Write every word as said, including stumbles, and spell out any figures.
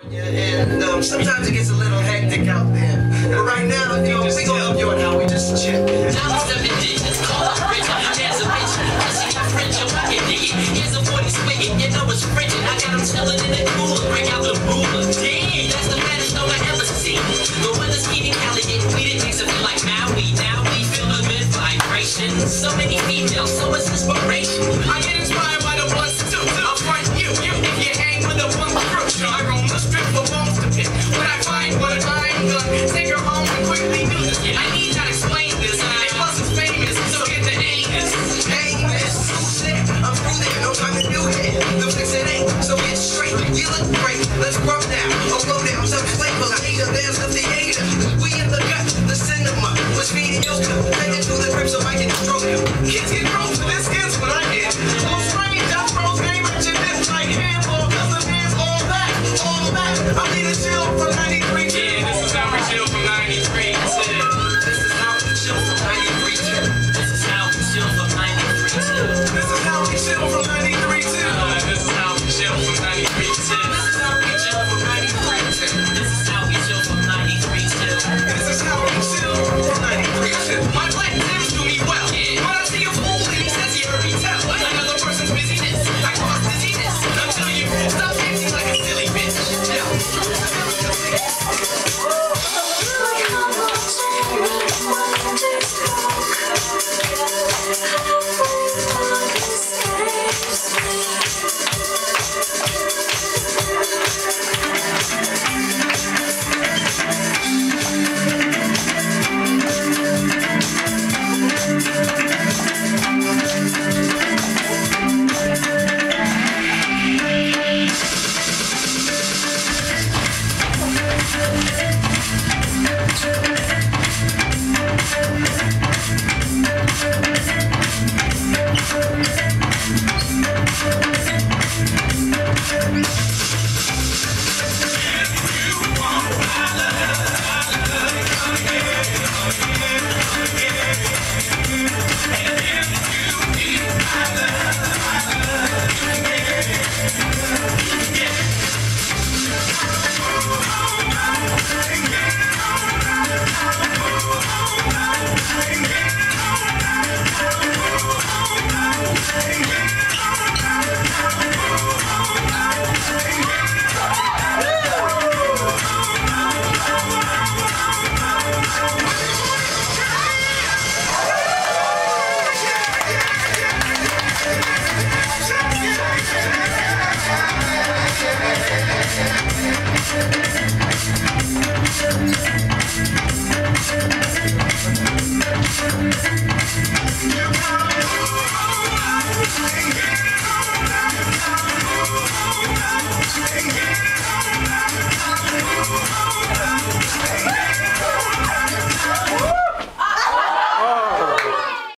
Yeah, and um, sometimes it gets a little hectic out there. But right now, you know, we gonna help you and how we just chill. Down seven digits, call up rich, there's a bitch, she got French, yo, I can dig it. Here's a forty spigot, you know it's frigid. I got him chillin' in the cooler, break out the ruler. Damn, that's the baddest dog I ever seen. The weather's heating, Cali getting weeded, makes it feel like Maui. Now we feel a good vibration. So many females, so much inspiration. I get inspired by the ones too. I'll front you, you, if you hang with the one crew. I roam the strip for bones to pick. When I find what I'm gonna take her home and quickly do this. I need not explain this. It wasn't famous, so get the Amos. Amos, shit, I'm through there, no time to do it. The fix it ain't, so get straight. You look great, let's grow now. Oh, go down, some flavor. I need a dance of the theater. We in the gut, the cinema. Was feeding yoga. Take it to the crib so I can stroke you. Kids get grown for this skins what I get. So strange, I bros game rich and this like handball, cause the man's all that, all that. I need a chill from ninety-three. Yeah, this is how we chill from ninety-three.